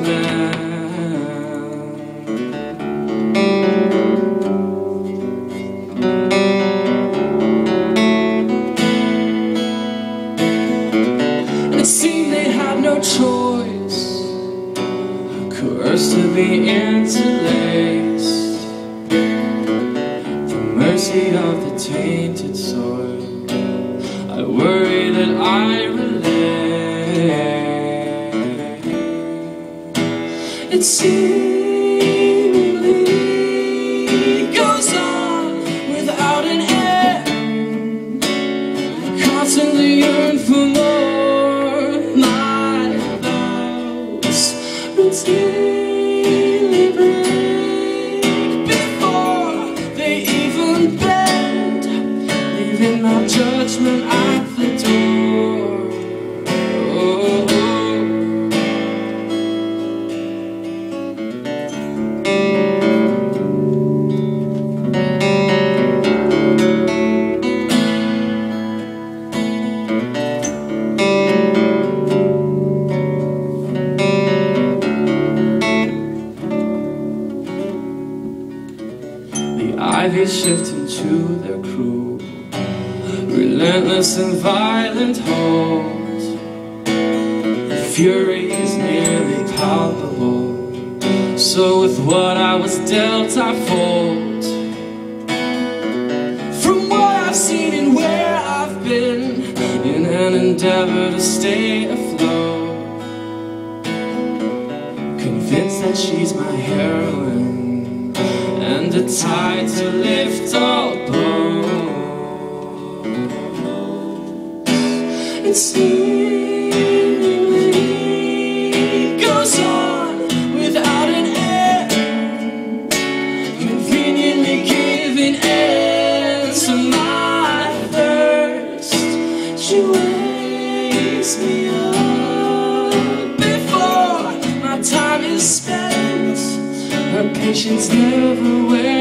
man. And it seemed they had no choice, coerced to be interlaced. The mercy of the tainted soil, I worry that I relate. It seemingly goes on without an end. Constantly yearn for more. My vows routinely break before they even bend, leaving my judgment at the door. Ivy shifting to their crew, relentless and violent hold. Fury is nearly palpable, so with what I was dealt I fold. From what I've seen and where I've been, in an endeavor to stay afloat, convinced that she's my heroine and a tide to lift all boats. It seemingly goes on without an end, conveniently giving ends to my thirst. She wakes me up before my time is spent. Her patience never wears